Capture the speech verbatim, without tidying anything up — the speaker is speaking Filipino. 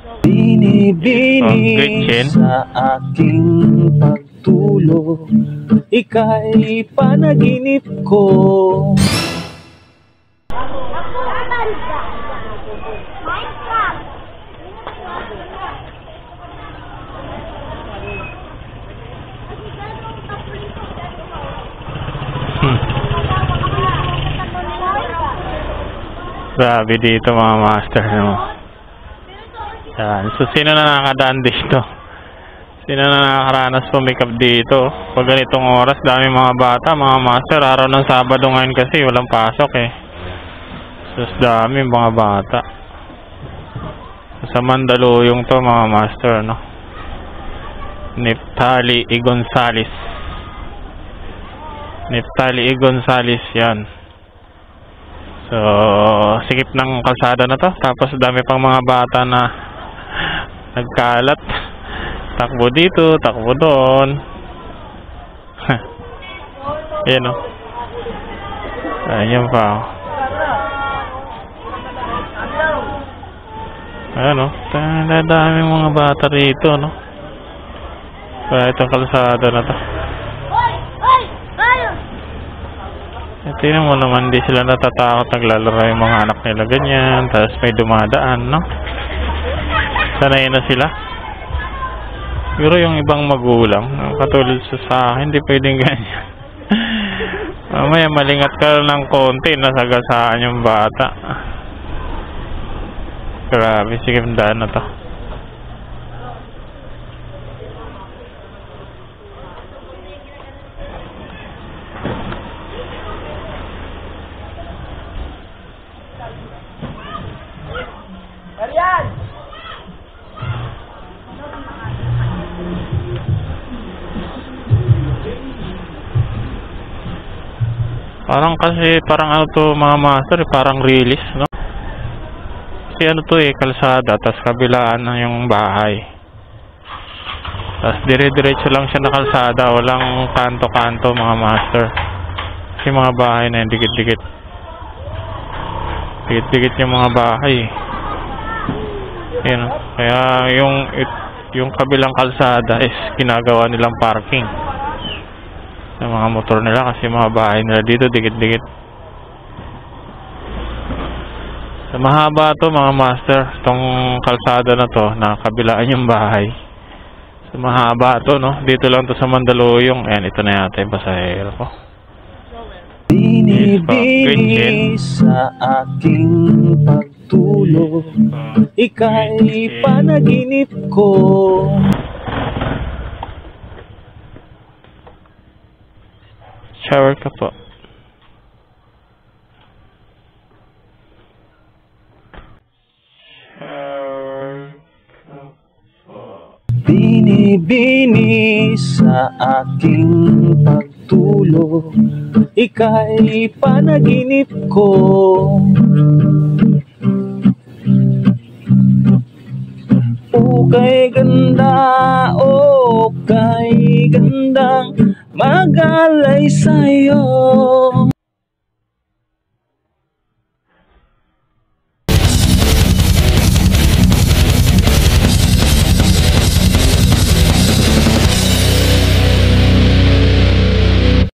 Binibini sa aking pagtulog, ika'y panaginip ko. Hmm. Grabe dito mga master, no? Yan. So sino na nakakadaan dito? Sino na nakakaranas pumikap dito? Pag ganitong oras, dami mga bata, mga master. Araw ng Sabado ngayon kasi walang pasok eh. So dami mga bata. Sa Mandaluyong to mga master, no? Neftali E. Gonzales. Neftali E. Gonzales yan. So sikip ng kalsada na to. Tapos dami pang mga bata na nagkalat. Takbo dito, takbo doon. Ayan o. Ayan pa o. Ayan o. Daming mga bata rito, no? Kaya itong kalsada na to. Tingnan mo naman, di sila natatakot, naglalaro yung mga anak nila ganyan, tapos may dumadaan, no? Sanay na sila. Pero yung ibang magulang, katulad sa akin, hindi pwedeng ganyan. Mamaya malingat ka ng konti, nasagasaan yung bata. Grabe, sige, daan na to. Parang kasi, parang ano to mga master, parang release, no? Kasi ano to eh, kalsada, tas kabilaan na yung bahay. Tas dire-diretso lang siya na kalsada, walang kanto-kanto mga master. Kasi mga bahay na yung dikit-dikit. Dikit-dikit yung mga bahay. Yan, kaya yung, yung kabilang kalsada is ginagawa nilang parking ng mga motor nila kasi mga bahay nila dito dikit-dikit. So, mahaba to mga master, tong kalsada na to na kabilaan yung bahay. So, mahaba to, no? Dito lang to sa Mandaluyong. Ayan, ito na yata yung pasahero ko. Binibini sa aking pagtulog, ika'y panaginip ko. Shower ka po. Shower ka po. Binibini sa aking pagtulog, ika'y panaginip ko. O kay ganda, o kay gandang magalay sa'yo.